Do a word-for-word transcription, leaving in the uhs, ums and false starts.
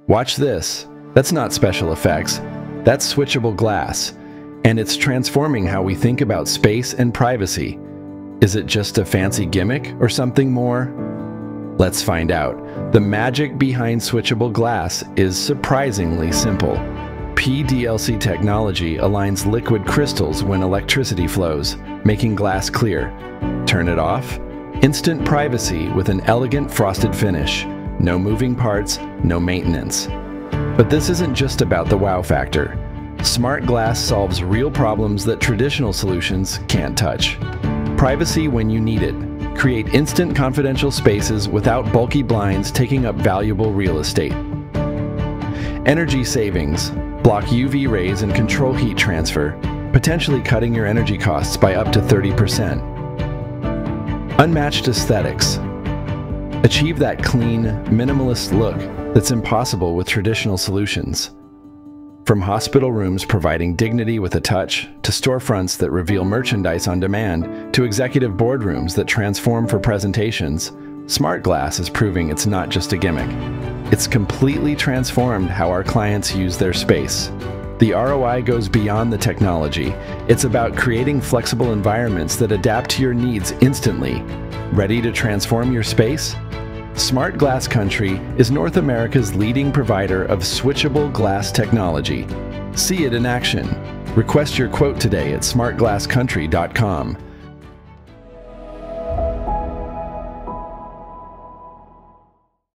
Watch this. That's not special effects. That's switchable glass, and it's transforming how we think about space and privacy. Is it just a fancy gimmick or something more? Let's find out. The magic behind switchable glass is surprisingly simple. P D L C technology aligns liquid crystals when electricity flows, making glass clear. Turn it off? Instant privacy with an elegant frosted finish. No moving parts, no maintenance. But this isn't just about the wow factor. Smart glass solves real problems that traditional solutions can't touch. Privacy when you need it. Create instant confidential spaces without bulky blinds taking up valuable real estate. Energy savings. Block U V rays and control heat transfer, potentially cutting your energy costs by up to thirty percent. Unmatched aesthetics. Achieve that clean, minimalist look that's impossible with traditional solutions. From hospital rooms providing dignity with a touch, to storefronts that reveal merchandise on demand, to executive boardrooms that transform for presentations, smart glass is proving it's not just a gimmick. It's completely transformed how our clients use their space. The R O I goes beyond the technology. It's about creating flexible environments that adapt to your needs instantly. Ready to transform your space? Smart Glass Country is North America's leading provider of switchable glass technology. See it in action. Request your quote today at smart glass country dot com.